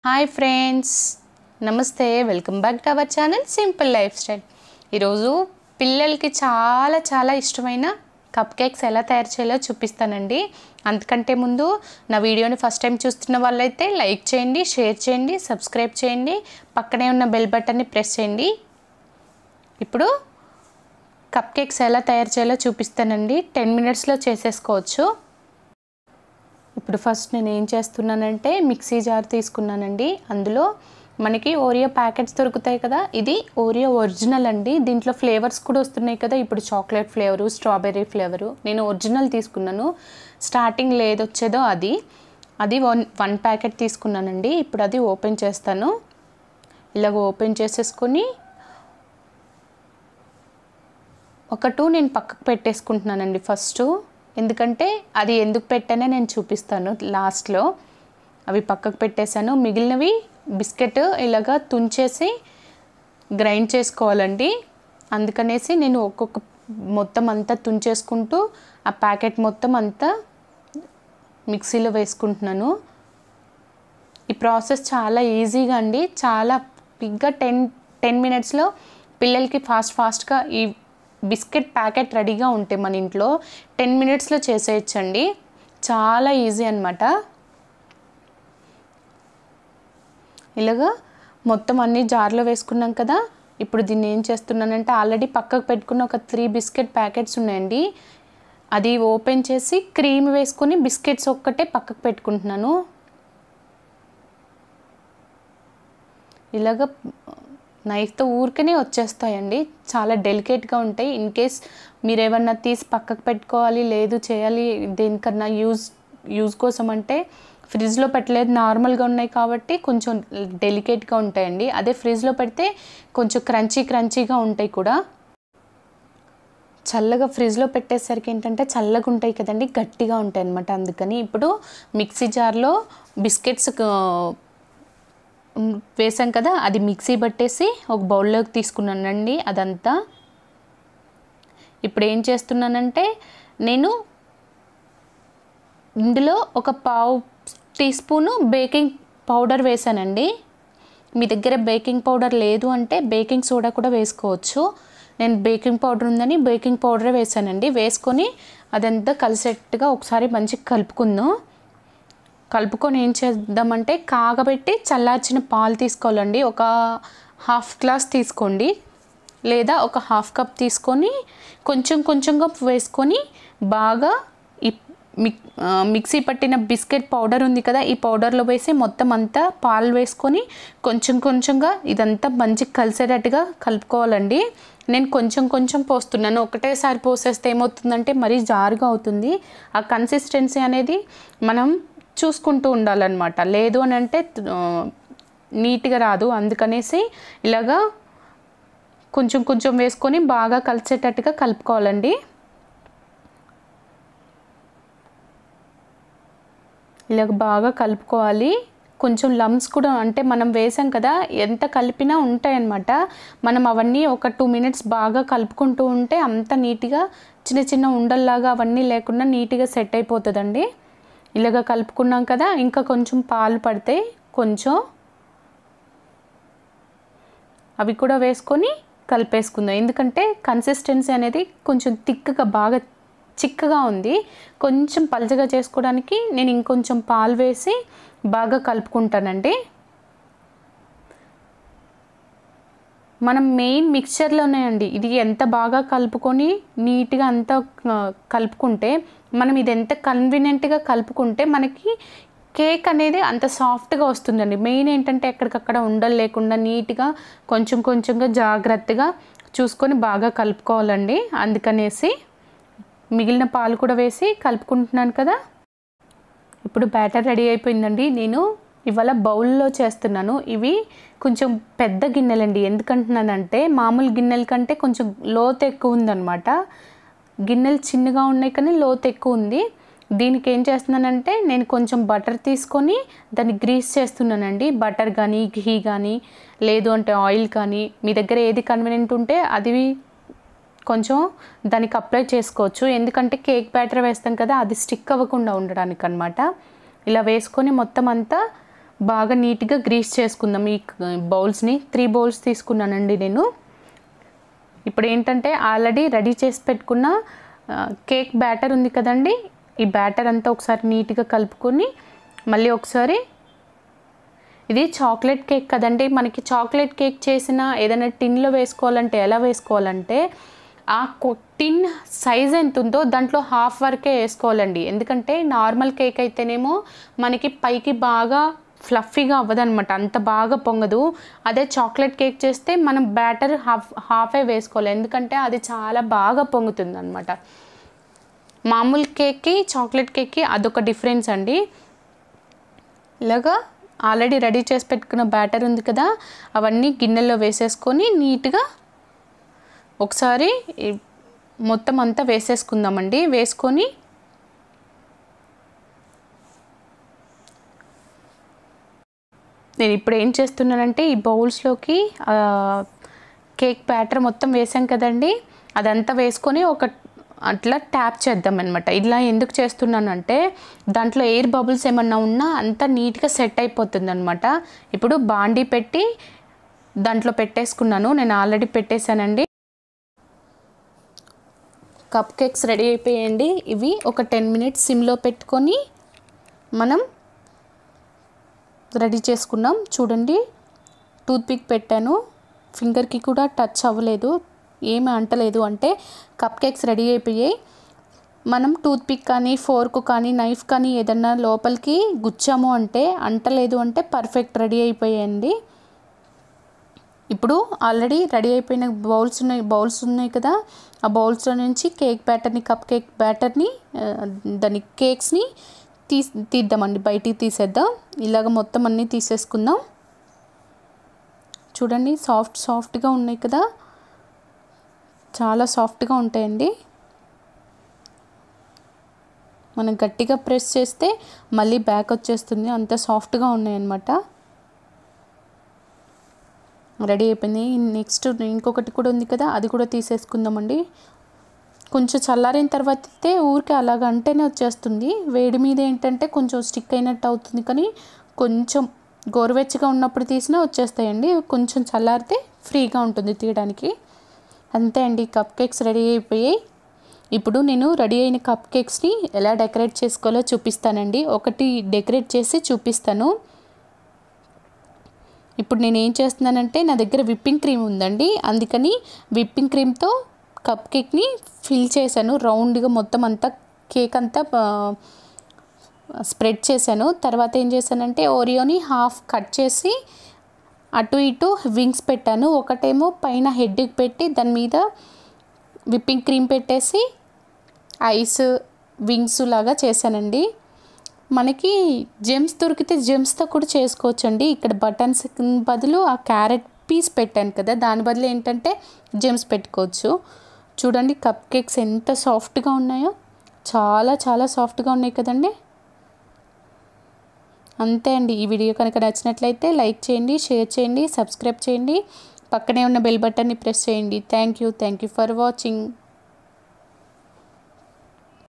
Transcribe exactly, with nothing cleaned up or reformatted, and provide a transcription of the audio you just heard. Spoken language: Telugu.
హాయ్ ఫ్రెండ్స్, నమస్తే. Welcome back to our channel simple lifestyle. ఈరోజు పిల్లలకి చాలా చాలా ఇష్టమైన కప్ కేక్స్ ఎలా తయారు చేయాలో చూపిస్తానండి. అంతకంటే ముందు నా వీడియోని ఫస్ట్ టైం చూస్తున్న వాళ్ళైతే లైక్ చేయండి, షేర్ చేయండి, సబ్స్క్రైబ్ చేయండి, పక్కనే ఉన్న బెల్ బటన్ని ప్రెస్ చేయండి. ఇప్పుడు కప్ కేక్స్ ఎలా తయారు చేయాలో చూపిస్తానండి. టెన్ మినిట్స్లో చేసేసుకోవచ్చు. ఇప్పుడు ఫస్ట్ నేను ఏం చేస్తున్నానంటే మిక్సీ జార్ తీసుకున్నానండి. అందులో మనకి ఓరియో ప్యాకెట్స్ దొరుకుతాయి కదా, ఇది ఓరియో ఒరిజినల్ అండి. దీంట్లో ఫ్లేవర్స్ కూడా వస్తున్నాయి కదా, ఇప్పుడు చాక్లెట్ ఫ్లేవరు, స్ట్రాబెర్రీ ఫ్లేవరు. నేను ఒరిజినల్ తీసుకున్నాను. స్టార్టింగ్లో ఏది వచ్చేదో అది అది వన్ వన్ ప్యాకెట్ తీసుకున్నానండి. ఇప్పుడు అది ఓపెన్ చేస్తాను. ఇలాగ ఓపెన్ చేసేసుకొని ఒక టూ నేను పక్కకు పెట్టేసుకుంటున్నానండి ఫస్ట్. ఎందుకంటే అది ఎందుకు పెట్టానో నేను చూపిస్తాను లాస్ట్లో. అవి పక్కకు పెట్టేశాను. మిగిలినవి బిస్కెట్ ఇలాగా తుంచేసి గ్రైండ్ చేసుకోవాలండి. అందుకనేసి నేను ఒక్కొక్క మొత్తం అంతా తుంచేసుకుంటూ ఆ ప్యాకెట్ మొత్తం అంతా మిక్సీలో వేసుకుంటున్నాను. ఈ ప్రాసెస్ చాలా ఈజీగా అండి, చాలా క్విక్గా టెన్ టెన్ మినిట్స్లో పిల్లలకి ఫాస్ట్ ఫాస్ట్గా ఈ బిస్కెట్ ప్యాకెట్ రెడీగా ఉంటే మన ఇంట్లో టెన్ మినిట్స్లో చేసేయచ్చండి. చాలా ఈజీ అనమాట. ఇలాగా మొత్తం అన్నీ జార్లో వేసుకున్నాం కదా. ఇప్పుడు దీన్ని ఏం చేస్తున్నానంటే ఆల్రెడీ పక్కకు పెట్టుకున్న ఒక త్రీ బిస్కెట్ ప్యాకెట్స్ ఉన్నాయండి. అది ఓపెన్ చేసి క్రీమ్ వేసుకొని బిస్కెట్స్ ఒక్కటే పక్కకు పెట్టుకుంటున్నాను. ఇలాగ నైఫ్తో ఊరికనే వచ్చేస్తాయండి. చాలా డెలికేట్గా ఉంటాయి. ఇన్ కేస్ మీరు ఏమన్నా తీసి పక్కకు పెట్టుకోవాలి, లేదు చేయాలి దేనికన్నా యూజ్ యూజ్ కోసం అంటే ఫ్రిడ్జ్లో పెట్టలేదు, నార్మల్గా ఉన్నాయి కాబట్టి కొంచెం డెలికేట్గా ఉంటాయండి. అదే ఫ్రిడ్జ్లో పెడితే కొంచెం క్రంచీ క్రంచీగా ఉంటాయి కూడా. చల్లగా ఫ్రిడ్జ్లో పెట్టేసరికి ఏంటంటే చల్లగా ఉంటాయి కదండి, గట్టిగా ఉంటాయి అన్నమాట. అందుకని ఇప్పుడు మిక్సీ జార్లో బిస్కెట్స్ వేసాం కదా, అది మిక్సీ పట్టేసి ఒక బౌల్లోకి తీసుకున్నానండి అదంతా. ఇప్పుడు ఏం చేస్తున్నానంటే నేను ఇందులో ఒక పావు టీ స్పూను బేకింగ్ పౌడర్ వేసానండి. మీ దగ్గర బేకింగ్ పౌడర్ లేదు అంటే బేకింగ్ సోడా కూడా వేసుకోవచ్చు. నేను బేకింగ్ పౌడర్ ఉందని బేకింగ్ పౌడరే వేసానండి. వేసుకొని అదంతా కలిసేట్టుగా ఒకసారి మంచిగా కలుపుకుందాం. కలుపుకొని ఏం చేద్దామంటే కాగబెట్టి చల్లార్చిన పాలు తీసుకోవాలండి. ఒక హాఫ్ గ్లాస్ తీసుకోండి, లేదా ఒక హాఫ్ కప్ తీసుకొని కొంచెం కొంచెంగా వేసుకొని బాగా ఈ మిక్ మిక్సీ పట్టిన బిస్కెట్ పౌడర్ ఉంది కదా, ఈ పౌడర్లో వేసి మొత్తం అంతా పాలు వేసుకొని కొంచెం కొంచెంగా ఇదంతా మంచిగా కలిసేటట్టుగా కలుపుకోవాలండి. నేను కొంచెం కొంచెం పోస్తున్నాను. ఒకటేసారి పోసేస్తే ఏమవుతుందంటే మరీ జారుగా అవుతుంది. ఆ కన్సిస్టెన్సీ అనేది మనం చూసుకుంటూ ఉండాలన్నమాట. లేదు అని అంటే నీట్గా రాదు. అందుకనేసి ఇలాగా కొంచెం కొంచెం వేసుకొని బాగా కలిసేటట్టుగా కలుపుకోవాలండి. ఇలాగ బాగా కలుపుకోవాలి. కొంచెం లమ్స్ కూడా అంటే మనం వేసాం కదా, ఎంత కలిపినా ఉంటాయన్నమాట. మనం అవన్నీ ఒక టూ మినిట్స్ బాగా కలుపుకుంటూ ఉంటే అంత నీట్గా చిన్న చిన్న ఉండల్లాగా అవన్నీ లేకుండా నీట్గా సెట్ అయిపోతుందండి. ఇలాగ కలుపుకున్నాం కదా, ఇంకా కొంచెం పాలు పడితే కొంచెం అవి కూడా వేసుకొని కలిపేసుకుందాం. ఎందుకంటే కన్సిస్టెన్సీ అనేది కొంచెం థిక్గా బాగా చిక్కగా ఉంది. కొంచెం పలచగా చేసుకోవడానికి నేను ఇంకొంచెం పాలు వేసి బాగా కలుపుకుంటానండి. మనం మెయిన్ మిక్చర్లోనే అండి ఇది ఎంత బాగా కలుపుకొని నీట్గా అంతా కలుపుకుంటే, మనం ఇది ఎంత కన్వీనియంట్గా కలుపుకుంటే మనకి కేక్ అనేది అంత సాఫ్ట్గా వస్తుందండి. మెయిన్ ఏంటంటే ఎక్కడికక్కడ ఉండలు లేకుండా నీట్గా కొంచెం కొంచెంగా జాగ్రత్తగా చూసుకొని బాగా కలుపుకోవాలండి. అందుకనేసి మిగిలిన పాలు కూడా వేసి కలుపుకుంటున్నాను కదా. ఇప్పుడు బ్యాటర్ రెడీ అయిపోయిందండి. నేను ఇవాళ బౌల్లో చేస్తున్నాను. ఇవి కొంచెం పెద్ద గిన్నెలండి. ఎందుకంటున్నానంటే మామూలు గిన్నెల కంటే కొంచెం లోతు ఎక్కువ ఉందన్నమాట. గిన్నెలు చిన్నగా ఉన్నాయి కానీ లోతు ఎక్కువ ఉంది. దీనికి ఏం చేస్తున్నానంటే నేను కొంచెం బటర్ తీసుకొని దాన్ని గ్రీస్ చేస్తున్నానండి. బటర్ కానీ ఘీ కానీ లేదు అంటే ఆయిల్ కానీ మీ దగ్గర ఏది కన్వీనియంట్ ఉంటే అది కొంచెం దానికి అప్లై చేసుకోవచ్చు. ఎందుకంటే కేక్ బ్యాటర్ వేస్తాం కదా, అది స్టిక్ అవ్వకుండా ఉండడానికి అన్నమాట. ఇలా వేసుకొని మొత్తం అంతా బాగా నీట్గా గ్రీస్ చేసుకుందాం ఈ బౌల్స్ని. త్రీ బౌల్స్ తీసుకున్నానండి నేను. ఇప్పుడు ఏంటంటే ఆల్రెడీ రెడీ చేసి పెట్టుకున్న కేక్ బ్యాటర్ ఉంది కదండి, ఈ బ్యాటర్ అంతా ఒకసారి నీట్గా కలుపుకొని మళ్ళీ ఒకసారి, ఇది చాక్లెట్ కేక్ కదండి, మనకి చాక్లెట్ కేక్ చేసిన ఏదైనా టిన్లో వేసుకోవాలంటే ఎలా వేసుకోవాలంటే ఆ టిన్ సైజ్ ఎంత ఉందో దాంట్లో హాఫ్ వరకే వేసుకోవాలండి. ఎందుకంటే నార్మల్ కేక్ అయితేనేమో మనకి పైకి బాగా ఫ్లఫీగా అవ్వదనమాట, అంత బాగా పొంగదు. అదే చాక్లెట్ కేక్ చేస్తే మనం బ్యాటర్ హాఫ్ హాఫే వేసుకోవాలి, ఎందుకంటే అది చాలా బాగా పొంగుతుంది అనమాట. మామూలు కేక్కి చాక్లెట్ కేక్కి అదొక డిఫరెన్స్ అండి. ఇలాగా ఆల్రెడీ రెడీ చేసి పెట్టుకున్న బ్యాటర్ ఉంది కదా, అవన్నీ గిన్నెలో వేసేసుకొని నీట్గా ఒకసారి మొత్తం అంతా వేసేసుకుందామండి. వేసుకొని నేను ఇప్పుడు ఏం చేస్తున్నానంటే ఈ బౌల్స్లోకి కేక్ బ్యాటర్ మొత్తం వేసాం కదండి, అదంతా వేసుకొని ఒక అట్లా ట్యాప్ చేద్దాం అనమాట. ఇలా ఎందుకు చేస్తున్నానంటే దాంట్లో ఎయిర్ బబుల్స్ ఏమన్నా ఉన్నా అంతా నీట్గా సెట్ అయిపోతుంది అనమాట. ఇప్పుడు బాండీ పెట్టి దాంట్లో పెట్టేసుకున్నాను, నేను ఆల్రెడీ పెట్టేశానండి. కప్ కేక్స్ రెడీ అయిపోయాయండి. ఇవి ఒక టెన్ మినిట్స్ సిమ్లో పెట్టుకొని మనం రెడీ చేసుకున్నాం. చూడండి, టూత్పిక్ పెట్టాను, ఫింగర్కి కూడా టచ్ అవ్వలేదు, ఏమి అంటలేదు, అంటే కప్ కేక్స్ రెడీ అయిపోయాయి. మనం టూత్పిక్ కానీ ఫోర్క్ కానీ నైఫ్ కానీ ఏదన్నా లోపలికి గుచ్చాము అంటే అంటలేదు అంటే పర్ఫెక్ట్ రెడీ అయిపోయాయండి. ఇప్పుడు ఆల్రెడీ రెడీ అయిపోయిన బౌల్స్ ఉన్నాయి బౌల్స్ ఉన్నాయి కదా, ఆ బౌల్స్లో నుంచి కేక్ బ్యాటర్ని కప్ కేక్ బ్యాటర్ని దాని కేక్స్ని తీ తీద్దామండి బయటికి తీసేద్దాం. ఇలాగ మొత్తం అన్నీ తీసేసుకుందాం. చూడండి, సాఫ్ట్ సాఫ్ట్గా ఉన్నాయి కదా, చాలా సాఫ్ట్గా ఉంటాయండి. మనం గట్టిగా ప్రెస్ చేస్తే మళ్ళీ బ్యాక్ వచ్చేస్తుంది, అంత సాఫ్ట్గా ఉన్నాయన్నమాట. రెడీ అయిపోయింది. నెక్స్ట్ ఇంకొకటి కూడా ఉంది కదా, అది కూడా తీసేసుకుందామండి. కొంచెం చల్లారిన తర్వాత అయితే ఊరికే అలాగ అంటేనే వచ్చేస్తుంది, వేడి మీద ఏంటంటే కొంచెం స్టిక్ అయినట్టు అవుతుంది, కానీ కొంచెం గోరువెచ్చగా ఉన్నప్పుడు తీసినా వచ్చేస్తాయండి. కొంచెం చల్లారితే ఫ్రీగా ఉంటుంది తీయడానికి. అంతే అండి, కప్ కేక్స్ రెడీ అయిపోయాయి. ఇప్పుడు నేను రెడీ అయిన కప్ కేక్స్ని ఎలా డెకరేట్ చేసుకోవాలో చూపిస్తానండి. ఒకటి డెకరేట్ చేసి చూపిస్తాను. ఇప్పుడు నేను ఏం చేస్తున్నానంటే నా దగ్గర విప్పింగ్ క్రీమ్ ఉందండి, అందుకని విప్పింగ్ క్రీమ్తో కప్ కేక్ని ఫిల్ చేశాను. రౌండ్గా మొత్తం అంతా కేక్ అంతా స్ప్రెడ్ చేశాను. తర్వాత ఏం చేశానంటే ఓరియోని హాఫ్ కట్ చేసి అటు ఇటు వింగ్స్ పెట్టాను. ఒకటేమో పైన హెడ్కి పెట్టి దాని మీద విప్పింగ్ క్రీమ్ పెట్టేసి ఐస్ వింగ్స్ లాగా చేశానండి. మనకి జెమ్స్ దొరికితే జెమ్స్తో కూడా చేసుకోవచ్చండి. ఇక్కడ బటన్స్ బదులు ఆ క్యారెట్ పీస్ పెట్టాను కదా, దాని బదులు ఏంటంటే జెమ్స్ పెట్టుకోవచ్చు. చూడండి కప్ కేక్స్ ఎంత సాఫ్ట్గా ఉన్నాయో, చాలా చాలా సాఫ్ట్గా ఉన్నాయి కదండి. అంతే అండి. ఈ వీడియో కనుక నచ్చినట్లయితే లైక్ చేయండి, షేర్ చేయండి, సబ్స్క్రైబ్ చేయండి, పక్కనే ఉన్న బెల్ బటన్ని ప్రెస్ చేయండి. Thank you thank you for watching.